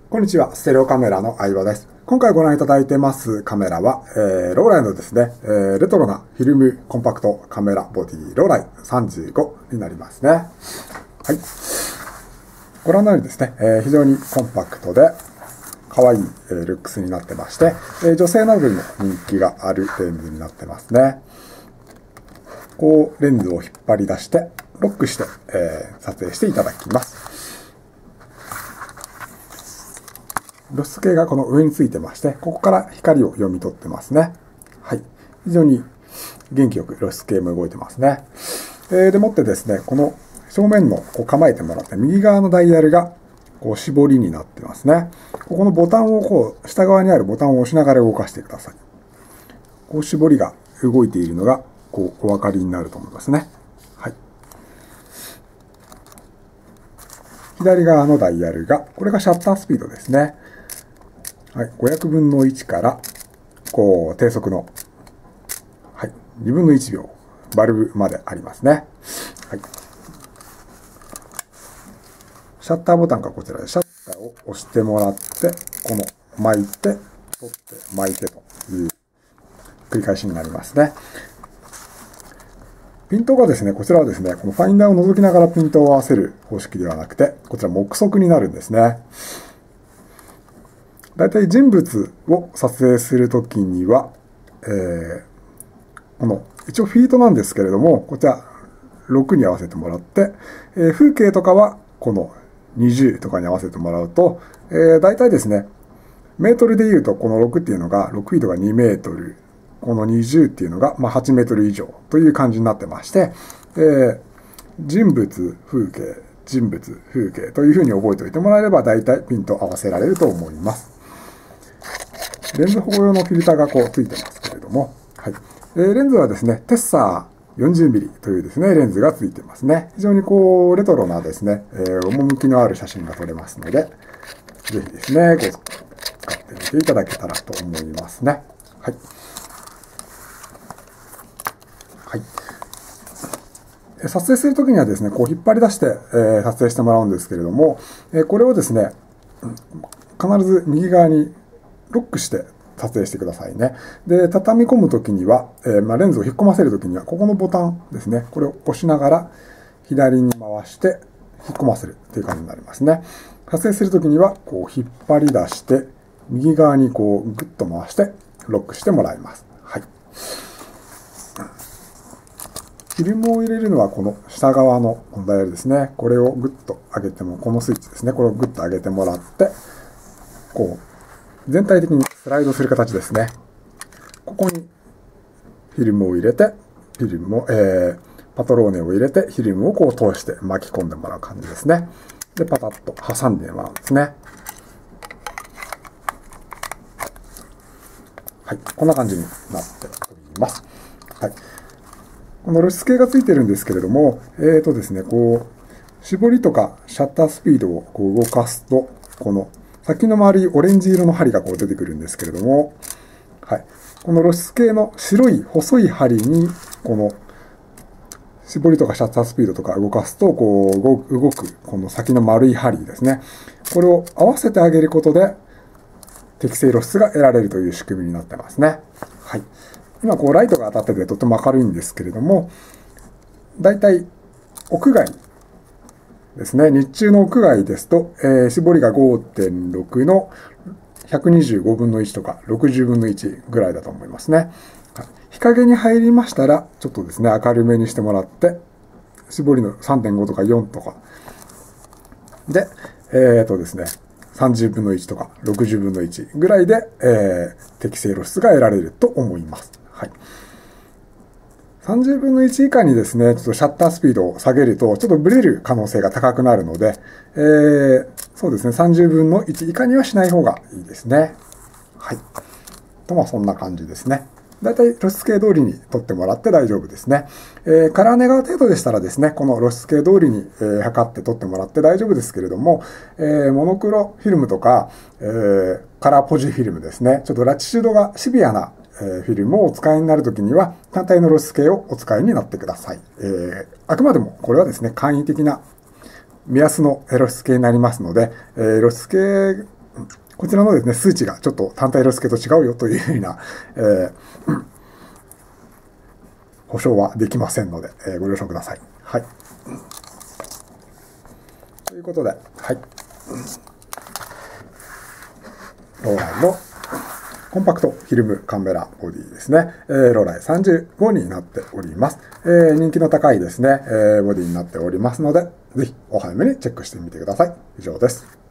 こんにちは、ステレオカメラの相葉です。今回ご覧いただいてますカメラは、ローライのですね、レトロなフィルムコンパクトカメラボディローライ35になりますね。はい。ご覧のようにですね、非常にコンパクトで可愛いルックスになってまして、女性などにも人気があるレンズになってますね。こう、レンズを引っ張り出して、ロックして、撮影していただきます。露出系がこの上についてまして、ここから光を読み取ってますね。はい。非常に元気よく露出系も動いてますね。でもってですね、この正面のこう構えてもらって、右側のダイヤルがこう絞りになってますね。ここのボタンをこう、下側にあるボタンを押しながら動かしてください。こう絞りが動いているのが、こう、お分かりになると思いますね。はい。左側のダイヤルが、これがシャッタースピードですね。はい、500分の1から、こう、低速の、はい、2分の1秒、バルブまでありますね。はい。シャッターボタンがこちらで、シャッターを押してもらって、この、巻いて、取って、巻いてという繰り返しになりますね。ピントがですね、こちらはですね、このファインダーを覗きながらピントを合わせる方式ではなくて、こちら目測になるんですね。だいたい人物を撮影するときには、この、一応フィートなんですけれども、こちら6に合わせてもらって、風景とかはこの20とかに合わせてもらうと、だいたいですね、メートルでいうとこの6っていうのが、6フィートが2メートル、この20っていうのが8メートル以上という感じになってまして、人物、風景、人物、風景というふうに覚えておいてもらえれば、だいたいピント合わせられると思います。レンズ保護用のフィルターがこうついてますけれども、はい。レンズはですね、テッサー 40mm というですね、レンズがついてますね。非常にこう、レトロなですね、趣のある写真が撮れますので、ぜひですね、使ってみていただけたらと思いますね。はい。はい。撮影するときにはですね、こう引っ張り出して、撮影してもらうんですけれども、これをですね、必ず右側にロックして撮影してくださいね。で、畳み込むときには、レンズを引っ込ませるときには、ここのボタンですね。これを押しながら左に回して引っ込ませるという感じになりますね。撮影するときには、こう引っ張り出して、右側にこうグッと回してロックしてもらいます。はい。フィルムを入れるのはこの下側のダイヤルですね。これをグッと上げても、このスイッチですね。これをグッと上げてもらって、こう、全体的にスライドする形ですね。ここにフィルムを入れて、フィルムを、パトローネを入れて、フィルムをこう通して巻き込んでもらう感じですね。で、パタッと挟んでもらうんですね。はい。こんな感じになっております。はい。この露出系がついてるんですけれども、ですね、こう、絞りとかシャッタースピードをこう動かすと、この先の丸いオレンジ色の針がこう出てくるんですけれども、はい。この露出系の白い細い針に、この絞りとかシャッタースピードとか動かすと、こう動く、この先の丸い針ですね。これを合わせてあげることで、適正露出が得られるという仕組みになってますね。はい。今、こう、ライトが当たっててとても明るいんですけれども、だいたい屋外ですね。日中の屋外ですと、絞りが 5.6 の125分の1とか60分の1ぐらいだと思いますね。日陰に入りましたら、ちょっとですね、明るめにしてもらって、絞りの 3.5 とか4とか。で、ですね、30分の1とか60分の1ぐらいで、適正露出が得られると思います。はい。30分の1以下にですね、ちょっとシャッタースピードを下げると、ちょっとブレる可能性が高くなるので、そうですね、30分の1以下にはしない方がいいですね。はい。と、そんな感じですね。だいたい露出系通りに撮ってもらって大丈夫ですね。カラーネガー程度でしたらですね、この露出系通りに、測って撮ってもらって大丈夫ですけれども、モノクロフィルムとか、カラーポジフィルムですね、ちょっとラチチュードがシビアなフィルムをお使いになるときには、単体の露出系をお使いになってください。あくまでもこれはですね、簡易的な目安の露出系になりますので、露出系こちらのですね、数値がちょっと単体ロスケと違うよというふうな、保証はできませんので、ご了承ください。はい。ということで、はい。ローライのコンパクトフィルムカメラボディですね。ローライ35になっております。人気の高いですね、ボディになっておりますので、ぜひお早めにチェックしてみてください。以上です。